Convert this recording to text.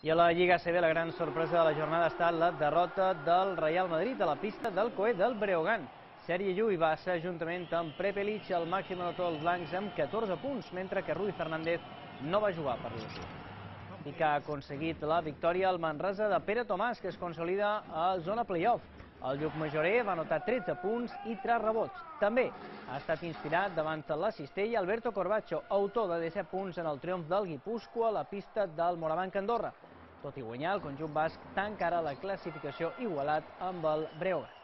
I a la Lliga ACB la gran sorpresa de la jornada ha estat la derrota del Real Madrid a la pista del COE del Breogán. Sergi Llull va ser, juntament amb Prepelic, el màxim anotador dels blancs amb 14 punts, mentre que Rudi Fernández no va jugar per lesió. I que ha aconseguit la victòria al Manresa de Pere Tomàs, que es consolida a zona playoff. El Llucmajorer va anotar 13 punts i 3 rebots. També ha estat inspirat davant la cistella Alberto Corbacho, autor de 17 punts en el triomf del Guipúscoa a la pista del Morabanc Andorra. Tot i guanyar, el conjunt basc tanca ara la classificació igualat amb el Breogán.